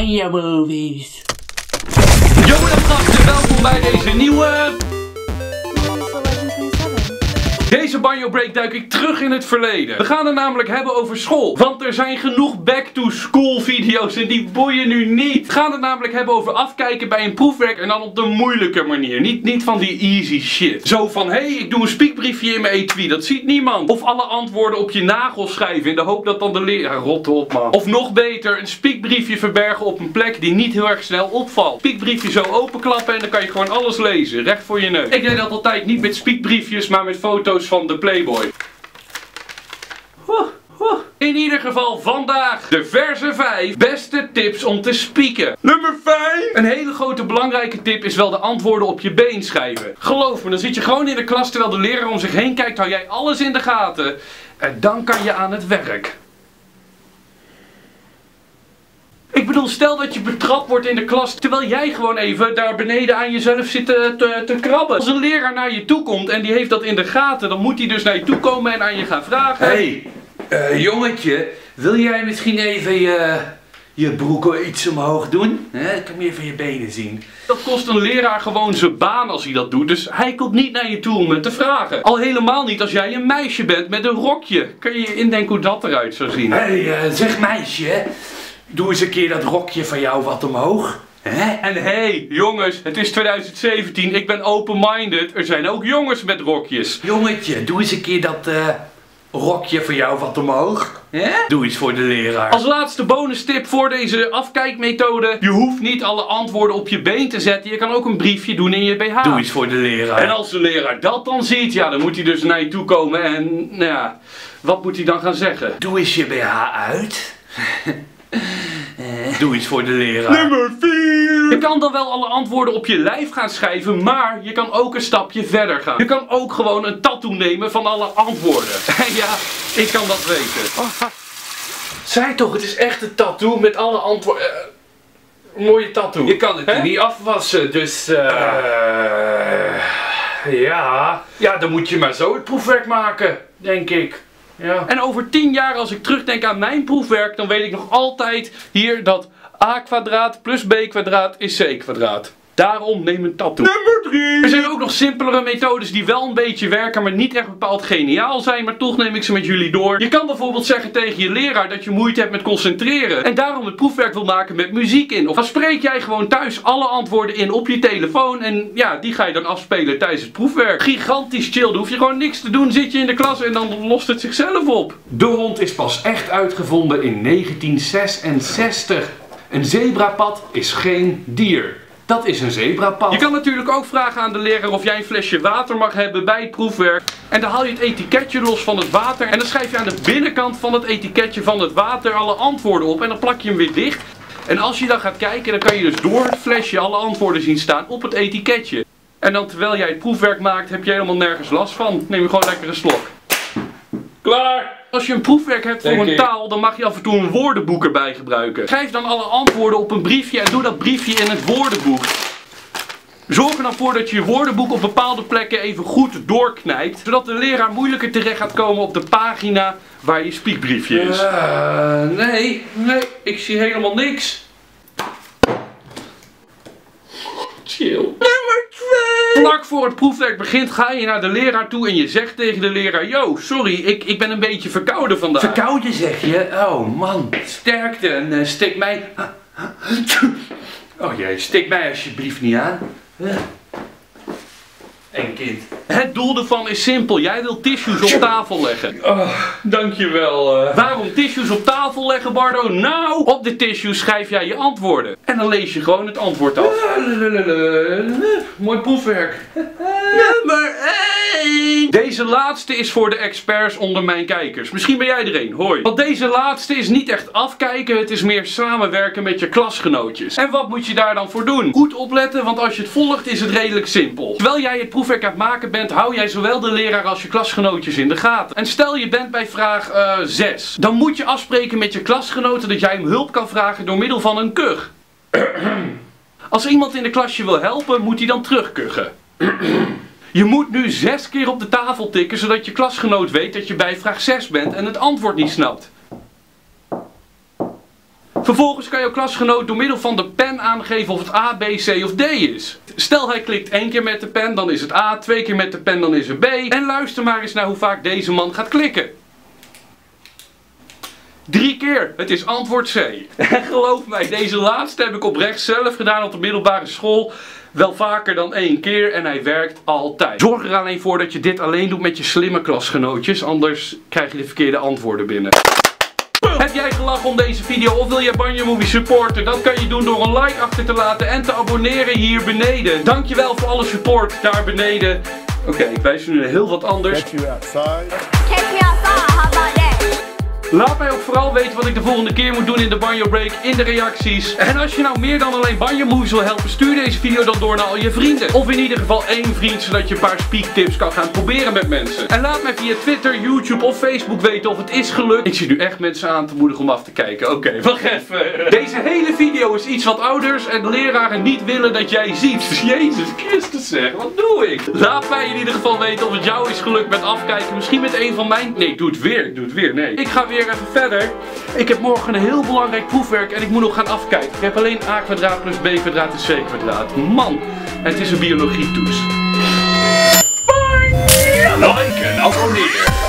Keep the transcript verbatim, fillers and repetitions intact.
Banjo Movies. Yo, dan gasten, welkom bij deze nieuwe... Deze Banjo Break duik ik terug in het verleden. We gaan het namelijk hebben over school. Want er zijn genoeg back-to-school video's en die boeien nu niet. We gaan het namelijk hebben over afkijken bij een proefwerk en dan op de moeilijke manier. Niet, niet van die easy shit. Zo van, hé, hey, ik doe een spiekbriefje in mijn etui, dat ziet niemand. Of alle antwoorden op je nagels schrijven in de hoop dat dan de leraar... Ja, rot op man. Of nog beter, een spiekbriefje verbergen op een plek die niet heel erg snel opvalt. Spiekbriefje zo openklappen en dan kan je gewoon alles lezen. Recht voor je neus. Ik deed dat altijd niet met spiekbriefjes, maar met foto's van de Playboy. In ieder geval vandaag de verse vijf beste tips om te spieken. Nummer vijf. Een hele grote belangrijke tip is wel de antwoorden op je been schrijven. Geloof me, dan zit je gewoon in de klas terwijl de leraar om zich heen kijkt, hou jij alles in de gaten. En dan kan je aan het werk. Ik bedoel, stel dat je betrapt wordt in de klas terwijl jij gewoon even daar beneden aan jezelf zit te, te, te krabben. Als een leraar naar je toe komt en die heeft dat in de gaten, dan moet hij dus naar je toe komen en aan je gaan vragen. Hé, hey, uh, jongetje, wil jij misschien even je, je broek iets omhoog doen? He, ik kan meer van je benen zien. Dat kost een leraar gewoon zijn baan als hij dat doet, dus hij komt niet naar je toe om het te vragen. Al helemaal niet als jij een meisje bent met een rokje. Kan je je indenken hoe dat eruit zou zien? Hé, hey, uh, zeg meisje. Doe eens een keer dat rokje van jou wat omhoog. Hè? En hé, hey, jongens, het is twintig zeventien, ik ben open-minded. Er zijn ook jongens met rokjes. Jongetje, doe eens een keer dat uh, rokje van jou wat omhoog. Hè? Doe iets voor de leraar. Als laatste bonus tip voor deze afkijkmethode. Je hoeft niet alle antwoorden op je been te zetten. Je kan ook een briefje doen in je B H. Doe iets voor de leraar. En als de leraar dat dan ziet, ja, dan moet hij dus naar je toe komen en, nou ja, wat moet hij dan gaan zeggen? Doe eens je B H uit. Doe iets voor de leraar. Nummer vier. Je kan dan wel alle antwoorden op je lijf gaan schrijven, maar je kan ook een stapje verder gaan. Je kan ook gewoon een tattoo nemen van alle antwoorden. En ja, ik kan dat weten. Oh, zei toch, het is echt een tattoo met alle antwoorden. Uh, mooie tattoo. Je kan het He? niet afwassen, dus uh, uh, ja. Ja, dan moet je maar zo het proefwerk maken, denk ik. Ja. En over tien jaar als ik terugdenk aan mijn proefwerk, dan weet ik nog altijd hier dat a kwadraat plus b kwadraat is c kwadraat. Daarom neem een tattoo. Nummer drie. Er zijn ook nog simpelere methodes die wel een beetje werken, maar niet echt bepaald geniaal zijn, maar toch neem ik ze met jullie door. Je kan bijvoorbeeld zeggen tegen je leraar dat je moeite hebt met concentreren en daarom het proefwerk wil maken met muziek in. Of dan spreek jij gewoon thuis alle antwoorden in op je telefoon en ja, die ga je dan afspelen tijdens het proefwerk. Gigantisch chill, dan hoef je gewoon niks te doen, zit je in de klas en dan lost het zichzelf op. De hond is pas echt uitgevonden in negentien zesenzestig. Een zebrapad is geen dier. Dat is een zebrapad. Je kan natuurlijk ook vragen aan de leraar of jij een flesje water mag hebben bij het proefwerk. En dan haal je het etiketje los van het water. En dan schrijf je aan de binnenkant van het etiketje van het water alle antwoorden op. En dan plak je hem weer dicht. En als je dan gaat kijken, dan kan je dus door het flesje alle antwoorden zien staan op het etiketje. En dan terwijl jij het proefwerk maakt, heb je helemaal nergens last van. Neem je gewoon lekker een slok. Klaar! Als je een proefwerk hebt voor Denk een ik. taal, dan mag je af en toe een woordenboek erbij gebruiken. Schrijf dan alle antwoorden op een briefje en doe dat briefje in het woordenboek. Zorg er dan voor dat je je woordenboek op bepaalde plekken even goed doorknijpt, zodat de leraar moeilijker terecht gaat komen op de pagina waar je spiekbriefje is. Uh, nee. Nee, ik zie helemaal niks. Chill. Nummer twee. Vlak voor het proefwerk begint ga je naar de leraar toe en je zegt tegen de leraar: yo, sorry, ik, ik ben een beetje verkouden vandaag. Verkouden zeg je? Oh man, sterkte en uh, stik mij... Oh jee, stik mij alsjeblieft niet aan. Uh. Eng kind. Het doel ervan is simpel. Jij wilt tissues op tafel leggen. Oh, dankjewel. Uh. Waarom tissues op tafel leggen, Bardo? Nou, op de tissues schrijf jij je antwoorden. En dan lees je gewoon het antwoord af. Mooi proefwerk. Nummer één. Deze laatste is voor de experts onder mijn kijkers. Misschien ben jij er een. Hoi. Want deze laatste is niet echt afkijken. Het is meer samenwerken met je klasgenootjes. En wat moet je daar dan voor doen? Goed opletten, want als je het volgt is het redelijk simpel. Terwijl jij het proefwerk aan het maken bent, hou jij zowel de leraar als je klasgenootjes in de gaten. En stel je bent bij vraag uh, zes. Dan moet je afspreken met je klasgenoten dat jij hem hulp kan vragen door middel van een kuch. Als iemand in de klas je wil helpen, moet hij dan terugkuchen. Je moet nu zes keer op de tafel tikken, zodat je klasgenoot weet dat je bij vraag zes bent en het antwoord niet snapt. Vervolgens kan jouw klasgenoot door middel van de pen aangeven of het A, B, C of D is. Stel hij klikt één keer met de pen, dan is het A, twee keer met de pen, dan is het B. En luister maar eens naar hoe vaak deze man gaat klikken. Drie keer, het is antwoord C. En geloof mij, deze laatste heb ik oprecht zelf gedaan op de middelbare school. Wel vaker dan één keer en hij werkt altijd. Zorg er alleen voor dat je dit alleen doet met je slimme klasgenootjes, anders krijg je de verkeerde antwoorden binnen. Heb jij gelachen om deze video of wil jij Banjo Movie supporten? Dat kan je doen door een like achter te laten en te abonneren hier beneden. Dankjewel voor alle support daar beneden. Oké, okay, ik wijs nu naar heel wat anders. Catch you outside. Catch me outside, how about that? Laat mij ook vooral weten wat ik de volgende keer moet doen in de Banjo Break in de reacties. En als je nou meer dan alleen Banjo Moves wil helpen, stuur deze video dan door naar al je vrienden. Of in ieder geval één vriend, zodat je een paar speaktips kan gaan proberen met mensen. En laat mij via Twitter, YouTube of Facebook weten of het is gelukt. Ik zie nu echt mensen aan te moedigen om af te kijken. Oké, okay, wacht even. Deze hele video is iets wat ouders en leraren niet willen dat jij ziet. Jezus Christus zeg, wat doe ik? Laat mij in ieder geval weten of het jou is gelukt met afkijken. Misschien met een van mijn... Nee, ik doe het weer. Ik doe het weer. Nee. Ik ga weer even verder. Ik heb morgen een heel belangrijk proefwerk en ik moet nog gaan afkijken. Ik heb alleen a kwadraat plus b kwadraat is c kwadraat. Man, het is een biologietoets. Bye! Like en abonneer.